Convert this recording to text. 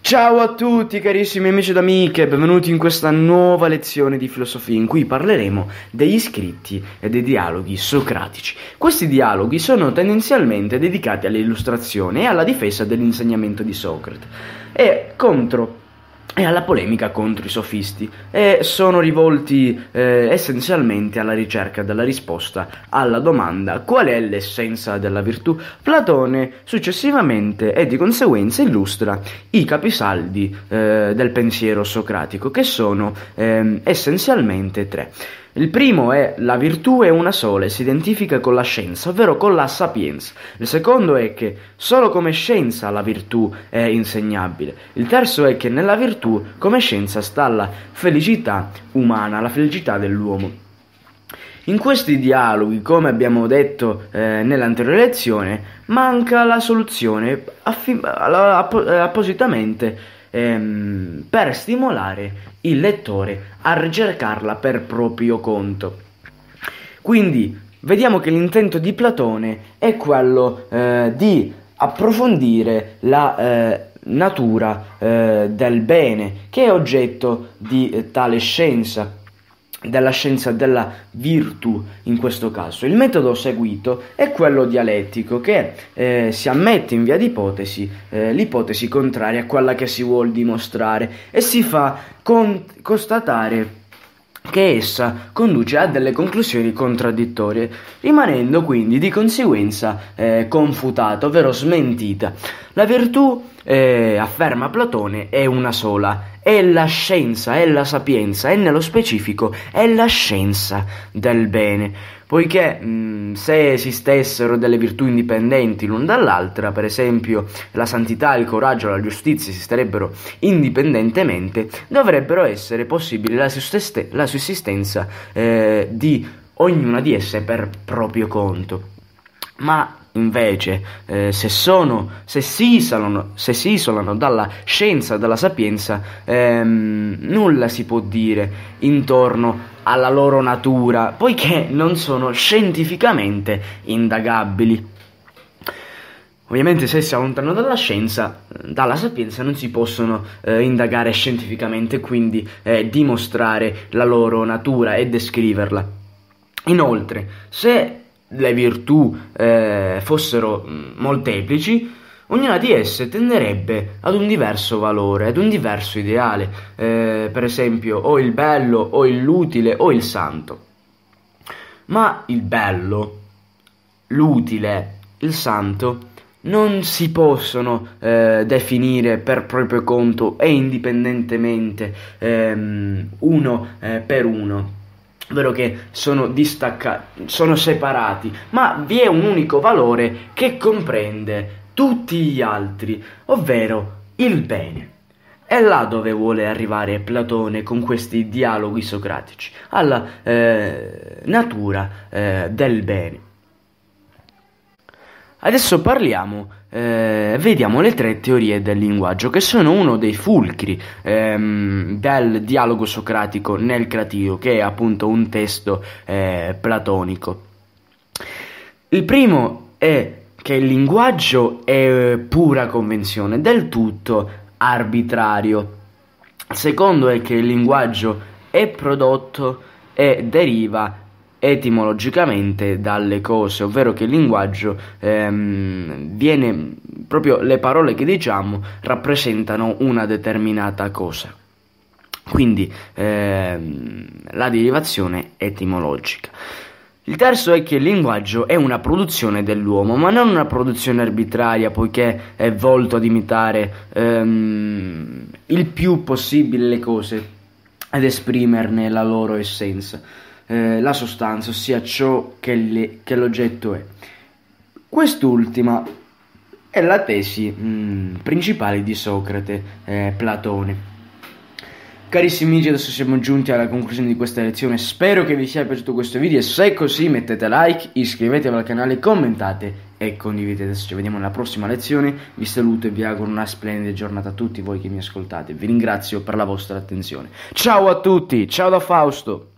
Ciao a tutti carissimi amici ed amiche, benvenuti in questa nuova lezione di filosofia in cui parleremo degli scritti e dei dialoghi socratici. Questi dialoghi sono tendenzialmente dedicati all'illustrazione e alla difesa dell'insegnamento di Socrate e alla polemica contro i sofisti, e sono rivolti essenzialmente alla ricerca della risposta alla domanda qual è l'essenza della virtù. Platone successivamente e di conseguenza illustra i capisaldi del pensiero socratico, che sono essenzialmente tre. Il primo è: la virtù è una sola e si identifica con la scienza, ovvero con la sapienza. Il secondo è che solo come scienza la virtù è insegnabile. Il terzo è che nella virtù come scienza sta la felicità umana, la felicità dell'uomo. In questi dialoghi, come abbiamo detto nell'anteriore lezione, manca la soluzione appositamente per stimolare il lettore a ricercarla per proprio conto. Quindi vediamo che l'intento di Platone è quello di approfondire la natura del bene, che è oggetto di tale scienza, della scienza della virtù in questo caso. Il metodo seguito è quello dialettico, che si ammette in via di ipotesi l'ipotesi contraria a quella che si vuol dimostrare e si fa constatare che essa conduce a delle conclusioni contraddittorie, rimanendo quindi di conseguenza confutata, ovvero smentita. La virtù, afferma Platone, è una sola, è la scienza, è la sapienza, e nello specifico è la scienza del bene, poiché se esistessero delle virtù indipendenti l'una dall'altra, per esempio la santità, il coraggio, la giustizia, esisterebbero indipendentemente, dovrebbero essere possibili la sussistenza di ognuna di esse per proprio conto. Ma invece se si isolano dalla scienza, dalla sapienza, nulla si può dire intorno alla loro natura, poiché non sono scientificamente indagabili. Ovviamente se si allontanano dalla scienza, dalla sapienza, non si possono indagare scientificamente, quindi dimostrare la loro natura e descriverla. Inoltre, se le virtù fossero molteplici, ognuna di esse tenderebbe ad un diverso valore, ad un diverso ideale, per esempio o il bello, o l'utile, o il santo. Ma il bello, l'utile, il santo non si possono definire per proprio conto e indipendentemente uno per uno, ovvero che sono distaccati, sono separati, ma vi è un unico valore che comprende tutti gli altri, ovvero il bene. È là dove vuole arrivare Platone con questi dialoghi socratici, alla natura del bene. Adesso vediamo le tre teorie del linguaggio, che sono uno dei fulcri del dialogo socratico nel Cratio, che è appunto un testo platonico. Il primo è che il linguaggio è pura convenzione, del tutto arbitrario. Il secondo è che il linguaggio è prodotto e deriva etimologicamente dalle cose, ovvero che il linguaggio proprio le parole che diciamo rappresentano una determinata cosa, quindi la derivazione etimologica. Il terzo è che il linguaggio è una produzione dell'uomo, ma non una produzione arbitraria, poiché è volto ad imitare il più possibile le cose ed esprimerne la loro essenza, la sostanza, ossia ciò che l'oggetto è. Quest'ultima è la tesi principale di Socrate, Platone. Carissimi amici, adesso siamo giunti alla conclusione di questa lezione. Spero che vi sia piaciuto questo video, e se è così mettete like, iscrivetevi al canale, commentate e condividete. Adesso ci vediamo nella prossima lezione. Vi saluto e vi auguro una splendida giornata a tutti voi che mi ascoltate. Vi ringrazio per la vostra attenzione. Ciao a tutti, ciao da Fausto.